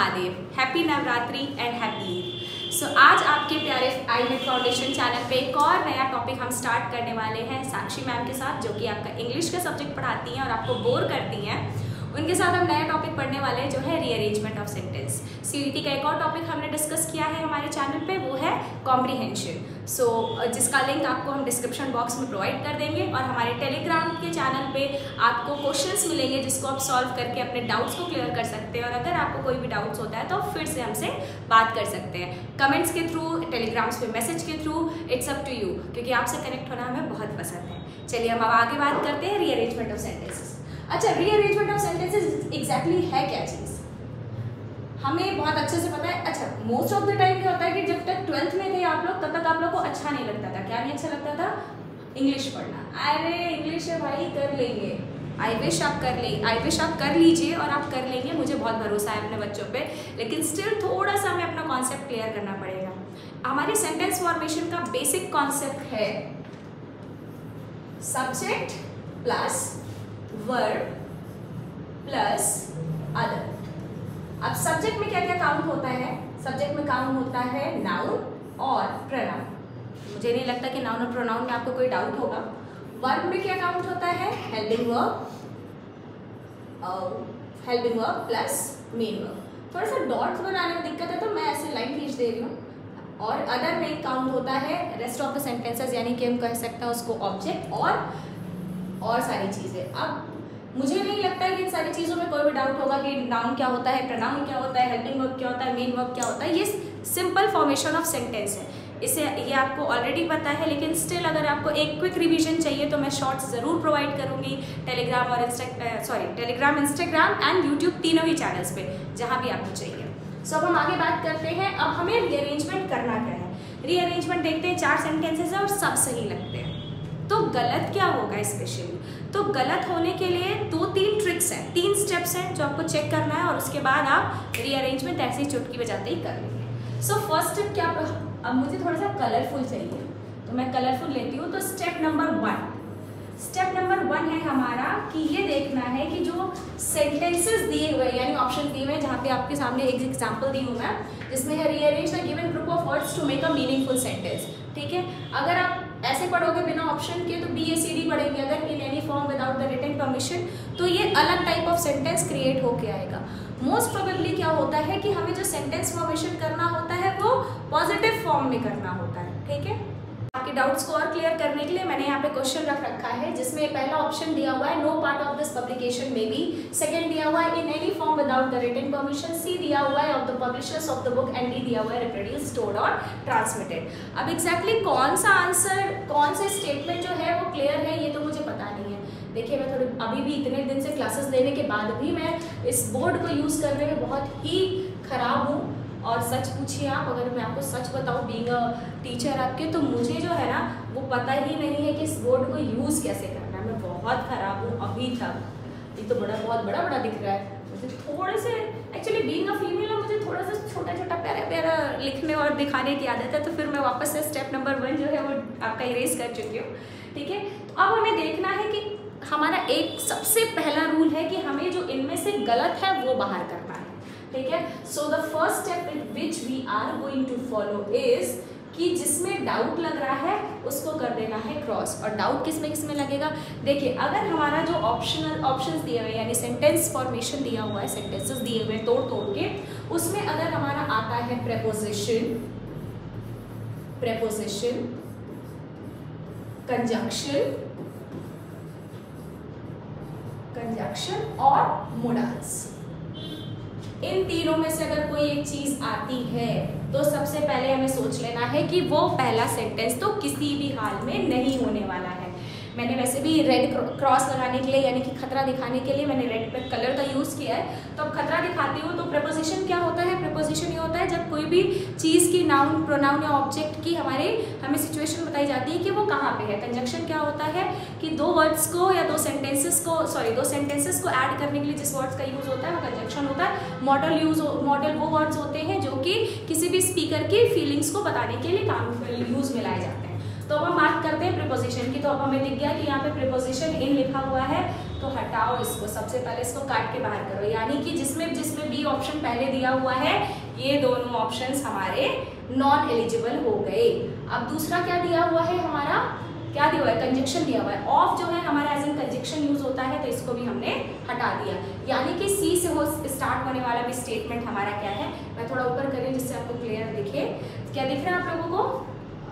Mahadev, happy Navratri and happy Eid. So आज आपके प्यारे iNet फाउंडेशन चैनल पे एक और नया टॉपिक हम स्टार्ट करने वाले हैं साक्षी मैम के साथ, जो कि आपका इंग्लिश का सब्जेक्ट पढ़ाती हैं और आपको बोर करती हैं। उनके साथ हम नया टॉपिक पढ़ने वाले हैं जो है रीअरेंजमेंट ऑफ सेंटेंस। सीडीटी का एक और टॉपिक हमने डिस्कस किया है हमारे चैनल पे, वो है कॉम्प्रीहेंशन। सो जिसका लिंक आपको हम डिस्क्रिप्शन बॉक्स में प्रोवाइड कर देंगे और हमारे टेलीग्राम के चैनल पे आपको क्वेश्चंस मिलेंगे जिसको आप सॉल्व करके अपने डाउट्स को क्लियर कर सकते हैं। और अगर आपको कोई भी डाउट्स होता है तो फिर से हमसे बात कर सकते हैं कमेंट्स के थ्रू, टेलीग्राम्स पे मैसेज के through, it's up to you, क्योंकि आपसे कनेक्ट होना हमें बहुत पसंद है। चलिए हम अब आगे बात करते हैं रीअरेंजमेंट ऑफ सेंटेंसेस। अच्छा, रीअरेंजमेंट ऑफ सेंटेंसेस एग्जैक्टली है क्या चीज़, हमें बहुत अच्छे से पता है। अच्छा, मोस्ट ऑफ द टाइम क्या होता है कि जब तक 12th में थे आप लोग तब तक आप लोग को अच्छा नहीं लगता था। क्या नहीं अच्छा लगता था? इंग्लिश पढ़ना। अरे इंग्लिश है भाई, कर लेंगे। आई विश आप कर लीजिए और आप कर लेंगे, मुझे बहुत भरोसा है अपने बच्चों पे। लेकिन स्टिल थोड़ा सा हमें अपना कॉन्सेप्ट क्लियर करना पड़ेगा। हमारे सेंटेंस फॉर्मेशन का बेसिक कॉन्सेप्ट है subject plus verb plus other. अब सब्जेक्ट में क्या क्या काउंट होता है? सब्जेक्ट में काउंट होता है नाउन और प्रोनाउन। मुझे नहीं लगता कि नाउन और प्रोनाउन में आपको कोई डाउट होगा। वर्ब में क्या काउंट होता है? Helping verb plus main verb. थोड़ा सा डॉट्स बनाने में दिक्कत है तो मैं ऐसे लाइन खींच दे रही हूँ। और अदर में काउंट होता है रेस्ट ऑफ द सेंटेंसेस, यानी कि हम कह सकते हैं उसको ऑब्जेक्ट और सारी चीज़ें। अब मुझे नहीं लगता है कि इन सारी चीज़ों में कोई भी डाउट होगा कि नाउन क्या होता है, प्रोनाउन क्या होता है, हेल्पिंग वर्ब क्या होता है, मेन वर्ब क्या होता है। ये सिंपल फॉर्मेशन ऑफ सेंटेंस है, इसे ये आपको ऑलरेडी पता है। लेकिन स्टिल अगर आपको एक क्विक रिवीजन चाहिए तो मैं शॉर्ट्स ज़रूर प्रोवाइड करूँगी टेलीग्राम, इंस्टाग्राम एंड यूट्यूब, तीनों ही चैनल्स पे, जहाँ भी आपको चाहिए। सो अब हम आगे बात करते हैं। अब हमें रीअरेंजमेंट करना क्या है? रीअरेंजमेंट देखते हैं, 4 सेंटेंसेस है और सब सही लगते हैं, तो गलत क्या होगा स्पेशली? तो गलत होने के लिए 2-3 ट्रिक्स हैं, 3 स्टेप्स हैं जो आपको चेक करना है और उसके बाद आप रीअरेंजमेंट ऐसे ही चुटकी बजाते ही कर लेंगे। सो फर्स्ट स्टेप क्या? अब मुझे थोड़ा सा कलरफुल चाहिए तो मैं कलरफुल लेती हूँ। तो स्टेप नंबर 1 है हमारा कि ये देखना है कि जो सेंटेंसेस दिए हुए यानी ऑप्शन दिए हुए हैं, जहाँ पे आपके सामने एक एग्जाम्पल दी हूँ मैं, जिसमें है rearrange the given group of words to make a meaningful sentence. ठीक है, अगर आप ऐसे पढ़ोगे बिना ऑप्शन के तो BACD पढ़ेंगे, अगर in any form without the written permission, तो ये अलग टाइप ऑफ सेंटेंस क्रिएट होके आएगा। मोस्ट प्रोबेबली क्या होता है कि हमें जो सेंटेंस फॉर्मेशन करना होता है वो पॉजिटिव फॉर्म में करना होता है। ठीक है, आपके डाउट्स को और क्लियर करने के लिए मैंने यहाँ पे क्वेश्चन रख रखा है, जिसमें पहला ऑप्शन दिया हुआ है no part of this publication में बी, सेकंड दिया हुआ है in any form without the written permission, C दिया हुआ है of the publishers of the book and D दिया हुआ है रिप्रोड्यूस, स्टोर्ड और ट्रांसमिटेड। अब एग्जैक्टली कौन सा आंसर, कौन से स्टेटमेंट जो है वो क्लियर है ये तो मुझे पता नहीं है। देखिए, मैं थोड़ी अभी भी इतने दिन से क्लासेस लेने के बाद भी मैं इस बोर्ड को यूज़ करने में बहुत ही खराब हूँ। और सच पूछिए आप, अगर मैं आपको सच बताऊँ बीइंग अ टीचर आपके, तो मुझे जो है ना वो पता ही नहीं है कि इस बोर्ड को यूज़ कैसे करना है। मैं बहुत ख़राब हूँ अभी तक। ये तो बहुत बड़ा दिख रहा है मुझे। थोड़े से एक्चुअली बीइंग अ फीमेल मुझे थोड़ा सा छोटा प्यारा लिखने और दिखाने की आदत है, तो फिर मैं वापस से स्टेप नंबर 1 जो है वो आपका इरेज कर चुकी हूँ। ठीक है, तो अब हमें देखना है कि हमारा एक सबसे पहला रूल है कि हमें जो इनमें से गलत है वो बाहर करना है। ठीक है, so the first step which we are going to follow is कि जिसमें डाउट लग रहा है उसको कर देना है क्रॉस। और डाउट किसमें लगेगा? देखिए, अगर हमारा जो ऑप्शंस दिए हुए यानी सेंटेंस फॉर्मेशन दिया हुआ है, सेंटेंसेस दिए हुए तोड़ के, उसमें अगर हमारा आता है प्रेपोजिशन, कंजंक्शन और मोडाल्स, इन तीनों में से अगर कोई एक चीज आती है तो सबसे पहले हमें सोच लेना है कि वो पहला सेंटेंस तो किसी भी हाल में नहीं होने वाला है। मैंने वैसे भी रेड क्रॉस लगाने के लिए यानी कि खतरा दिखाने के लिए मैंने रेड पे कलर का यूज़ किया है। तो अब खतरा दिखाती हूँ तो प्रेपोजिशन क्या होता है? प्रेपोजिशन ये होता है जब कोई भी चीज़ की नाउन, प्रोनाउन या ऑब्जेक्ट की हमें सिचुएशन बताई जाती है कि वो कहाँ पे है। कंजंक्शन क्या होता है कि दो सेंटेंसेस को ऐड करने के लिए जिस वर्ड्स का यूज़ होता है वो कंजंक्शन होता है। मॉडल वो वर्ड्स होते हैं जो कि किसी भी स्पीकर की फीलिंग्स को बताने के लिए यूज़ में लाए जाते हैं। तो अब हम बात करते हैं प्रीपोजिशन की। तो अब हमें दिख गया कि यहाँ पे प्रीपोजिशन इन लिखा हुआ है, तो हटाओ इसको, सबसे पहले इसको काट के बाहर करो, यानी कि जिसमें बी ऑप्शन पहले दिया हुआ है ये दोनों ऑप्शंस हमारे नॉन एलिजिबल हो गए। अब दूसरा क्या दिया हुआ है हमारा, क्या दिया हुआ है, कंजक्शन दिया हुआ है। ऑफ जो है हमारा एज एन कंजक्शन यूज होता है, तो इसको भी हमने हटा दिया, यानी कि सी से स्टार्ट होने वाला भी स्टेटमेंट हमारा क्या है। मैं थोड़ा ऊपर करें जिससे आपको क्लियर दिखे, क्या दिख रहा है आप लोगों को,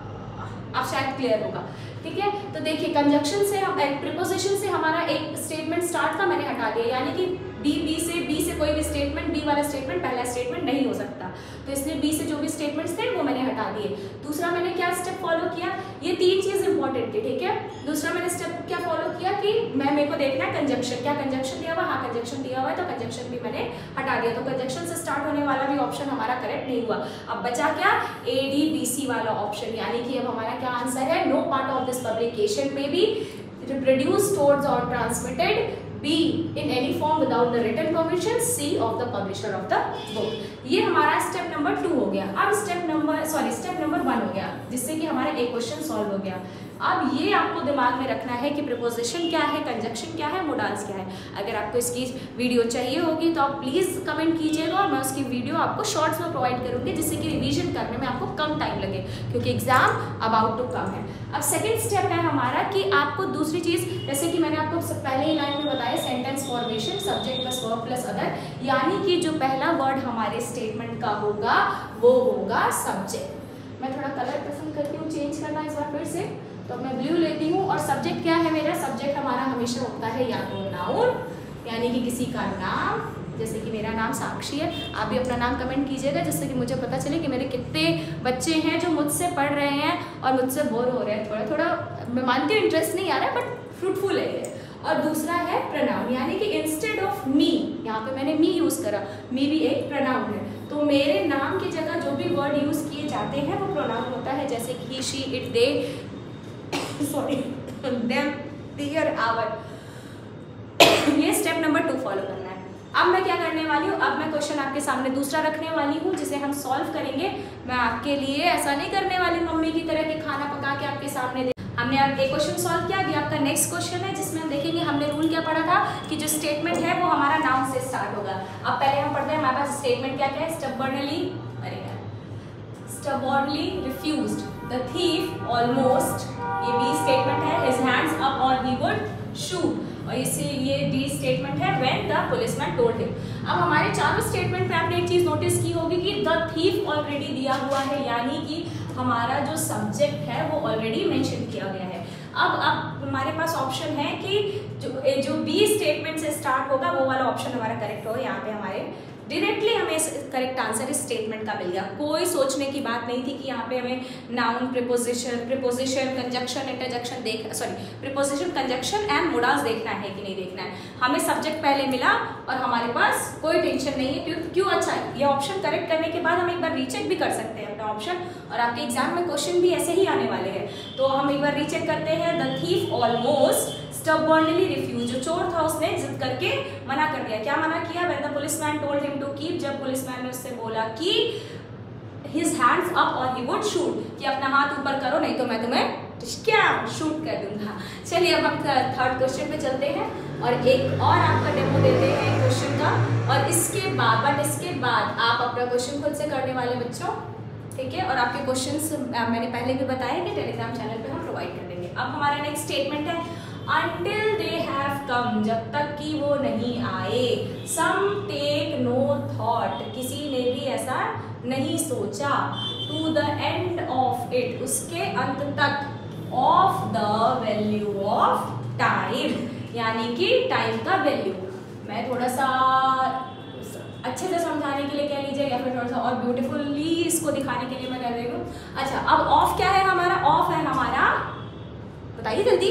आप शायद क्लियर होगा, ठीक है। तो देखिए कंजक्शन से हम प्रीपोजिशन से हमारा एक स्टेटमेंट स्टार्ट था, मैंने हटा दिया, यानी कि बी से कोई भी स्टेटमेंट, बी वाला स्टेटमेंट पहला स्टेटमेंट नहीं हो सकता, तो इसलिए बी से जो भी स्टेटमेंट्स थे वो मैंने हटा दिए। दूसरा मैंने क्या स्टेप फॉलो किया, ये 3 चीज इंपॉर्टेंट थी, ठीक है। दूसरा मैंने स्टेप क्या फॉलो किया कि मेरे को देखना है कंजक्शन, क्या कंजक्शन दिया हुआ, हाँ कंजक्शन दिया हुआ है, तो कंजक्शन भी मैंने हटा दिया, तो कंजक्शन से स्टार्ट होने वाला भी ऑप्शन हमारा करेक्ट नहीं हुआ। अब बचा क्या, ADBC वाला ऑप्शन, यानी कि अब हमारा क्या आंसर है, no part of this publication में B reproduced, stored or transmitted, B in any form without the written permission, C of the publisher of the book। ये हमारा स्टेप नंबर 2 हो गया। अब स्टेप नंबर 1 हो गया, जिससे कि हमारा एक क्वेश्चन सॉल्व हो गया। अब ये आपको दिमाग में रखना है कि प्रीपोजिशन क्या है, कंजक्शन क्या है, मोडाल्स क्या है। अगर आपको इसकी वीडियो चाहिए होगी तो आप प्लीज़ कमेंट कीजिएगा और मैं उसकी वीडियो आपको शॉर्ट्स में प्रोवाइड करूँगी, जिससे कि रिवीजन करने में आपको कम टाइम लगे, क्योंकि एग्जाम अबाउट टू कम है। अब सेकेंड स्टेप है हमारा कि आपको दूसरी चीज़, जैसे कि मैंने आपको पहले ही लाइन में बताया, sentence formation, subject plus verb plus other, यानी कि जो पहला वर्ड हमारे स्टेटमेंट का होगा वो होगा सब्जेक्ट। मैं थोड़ा कलर पसंद करती हूँ चेंज करना इस बार फिर से, तो मैं ब्लू लेती हूँ। और सब्जेक्ट क्या है मेरा, सब्जेक्ट हमारा हमेशा होता है या तो नाउन, यानी कि किसी का नाम, जैसे कि मेरा नाम साक्षी है, आप भी अपना नाम कमेंट कीजिएगा, जिससे कि मुझे पता चले कि मेरे कितने बच्चे हैं जो मुझसे पढ़ रहे हैं और मुझसे बोर हो रहे हैं। थोड़ा थोड़ा मैं मानती हूँ इंटरेस्ट नहीं आ रहा है, बट फ्रूटफुल है ये। और दूसरा है प्रनाउन, यानी कि इंस्टेड ऑफ मी, यहाँ पे मैंने मी यूज़ करा, मी भी एक प्रनाउन है, तो मेरे नाम की जगह जो भी वर्ड यूज़ किए जाते हैं वो प्रोनाउन होता है, जैसे कि he, she, it, they, sorry, them, there, our. ये स्टेप नंबर 2 फॉलो करना है। अब मैं क्या करने वाली हूँ, अब मैं क्वेश्चन आपके सामने दूसरा रखने वाली हूँ, जिसे हम सॉल्व करेंगे। मैं आपके लिए ऐसा नहीं करने वाली मम्मी की तरह कि खाना पका के आपके सामने दे। हमने अब एक क्वेश्चन सॉल्व किया, अभी आपका नेक्स्ट क्वेश्चन है, जिसमें हम देखेंगे हमने रूल क्या पढ़ा था कि जो स्टेटमेंट है वो हमारा नाउन से स्टार्ट होगा। अब पहले हम पढ़ते हैं हमारे पास स्टेटमेंट क्या क्या है। Stubbornly refused the thief almost, ये बी स्टेटमेंट है, हिज हैंड्स अप और ही वुड शूट, और इसे ये डी स्टेटमेंट है, when the policeman told him. अब हमारे चारों स्टेटमेंट पे आपने एक चीज नोटिस की होगी कि द थीफ ऑलरेडी दिया हुआ है, यानी कि हमारा जो सब्जेक्ट है वो ऑलरेडी मेंशन किया गया है। अब हमारे पास ऑप्शन है कि जो बी स्टेटमेंट से स्टार्ट होगा वो वाला ऑप्शन हमारा करेक्ट होगा। यहाँ पे हमारे डायरेक्टली हमें करेक्ट आंसर इस स्टेटमेंट का मिल गया, कोई सोचने की बात नहीं थी कि यहाँ पे हमें noun, preposition, conjunction, interjection preposition, conjunction and modals देखना है कि नहीं देखना है। हमें सब्जेक्ट पहले मिला और हमारे पास कोई टेंशन नहीं है। क्यों? अच्छा, ये ऑप्शन करेक्ट करने के बाद हम एक बार रीचेक भी कर सकते हैं अपना ऑप्शन, और आपके एग्जाम में क्वेश्चन भी ऐसे ही आने वाले हैं, तो हम एक बार रीचेक करते हैं। The thief almost stubbornly refuse, जो चोर था उसने जिद करके मना कर दिया। क्या मना किया? When the policeman told him to keep, जब पुलिसमैन ने उससे बोला कि हिज हैंड्स अप और ही वुड शूट, कि अपना हाथ ऊपर करो नहीं तो मैं तुम्हें क्या शूट कर दूंगा। चलिए अब हम थर्ड क्वेश्चन पे चलते हैं और एक और आपका डेमो देते हैं क्वेश्चन का, और इसके बाद आप अपना क्वेश्चन खुद से करने वाले बच्चों, ठीक है। और आपके क्वेश्चंस मैंने पहले भी बताया कि टेलीग्राम चैनल पे हम प्रोवाइड कर देंगे। अब हमारा नेक्स्ट स्टेटमेंट है Until they have come, जब तक कि वो नहीं आए। Some take no thought, किसी ने भी ऐसा नहीं सोचा। To the end of it, उसके अंत तक। Of the value of time, यानी कि टाइम का वैल्यू। मैं थोड़ा सा अच्छे से समझाने के लिए कह लीजिए, या फिर थोड़ा सा और ब्यूटीफुली इसको दिखाने के लिए मैं कर रही हूँ। अच्छा, अब ऑफ क्या है हमारा? ऑफ है हमारा, बताइए जल्दी।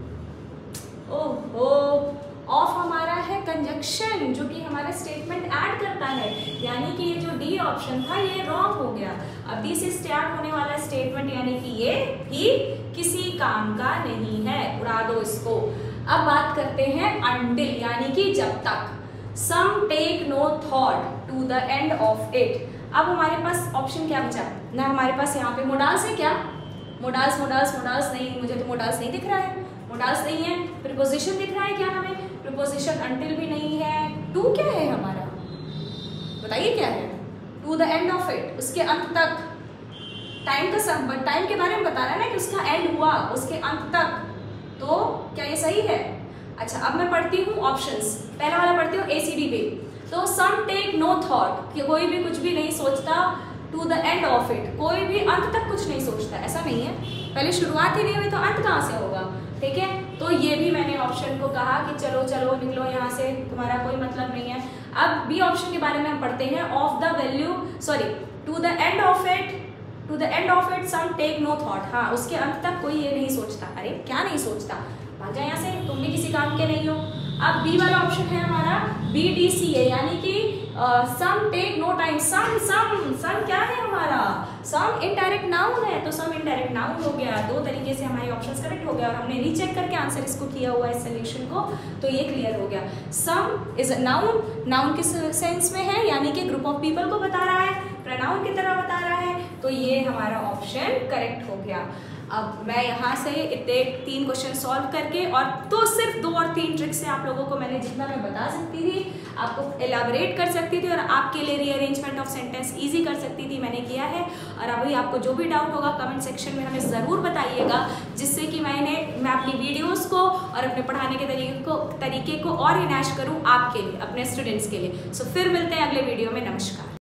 ओहो, ऑफ हमारा है कंजक्शन, जो कि हमारा स्टेटमेंट ऐड करता है, यानी कि ये जो डी ऑप्शन था ये रॉन्ग हो गया। अब डी से स्टार्ट होने वाला स्टेटमेंट, यानी कि ये भी किसी काम का नहीं है, उड़ा दो इसको। अब बात करते हैं until, यानी कि जब तक। Some take no thought to the end of it। अब हमारे पास ऑप्शन क्या बचा ना, हमारे पास यहाँ पे मोडाल्स है क्या? मोडाल्स मोडाल्स मोडाल्स नहीं, मुझे तो मोडाल्स नहीं दिख रहा है, मोडाल्स नहीं है। प्रीपोजिशन दिख रहा है क्या हमें? प्रीपोजिशन अनटिल भी नहीं है। टू क्या है हमारा, बताइए क्या है? To the end of it, उसके अंत तक। टाइम का सम, बट टाइम के बारे में बता रहा है ना कि उसका एंड हुआ, उसके अंत तक। तो क्या ये सही है? अच्छा, अब मैं पढ़ती हूँ ऑप्शंस। पहला वाला पढ़ती हूँ ACDB। तो सम टेक नो थॉट, कि कोई भी कुछ भी नहीं सोचता। To the end of it, कोई भी अंत तक कुछ नहीं सोचता, ऐसा नहीं है। पहले शुरुआत ही नहीं हुई तो अंत कहाँ से होगा? ठीक है, तो ये भी मैंने ऑप्शन को कहा कि चलो चलो निकलो यहाँ से, तुम्हारा कोई मतलब नहीं है। अब बी ऑप्शन के बारे में हम पढ़ते हैं। Of the value, sorry, to the end of it, to the end of it some take no thought. हाँ, उसके अंत तक कोई ये नहीं सोचता। अरे क्या नहीं सोचता? भाग जा यहाँ से, तुम भी किसी काम के नहीं हो। अब बी वाला ऑप्शन है हमारा BDCA, यानी कि some take no time. Some क्या है हमारा? सम इनडायरेक्ट नाउन है, तो सम इनडायरेक्ट नाउन हो गया। दो तरीके से हमारे ऑप्शंस करेक्ट हो गया और हमने रीचेक करके आंसर इसको किया हुआ है सोल्यूशन को, तो ये क्लियर हो गया। Some is a noun, noun किस सेंस में है, यानी कि ग्रुप ऑफ पीपल को बता रहा है, प्रोनाउन की तरह बता रहा है, तो ये हमारा ऑप्शन करेक्ट हो गया। अब मैं यहाँ से इतने 3 क्वेश्चन सॉल्व करके, और तो सिर्फ 2 और 3 ट्रिक्स से आप लोगों को मैंने जितना मैं बता सकती थी, आपको एलाबोरेट कर सकती थी और आपके लिए रीअरेंजमेंट ऑफ सेंटेंस इजी कर सकती थी, मैंने किया है। और अभी आपको जो भी डाउट होगा कमेंट सेक्शन में हमें ज़रूर बताइएगा, जिससे कि मैं अपनी वीडियोज़ को और अपने पढ़ाने के तरीके को और इनहैंस करूँ आपके लिए, अपने स्टूडेंट्स के लिए। सो फिर मिलते हैं अगले वीडियो में। नमस्कार।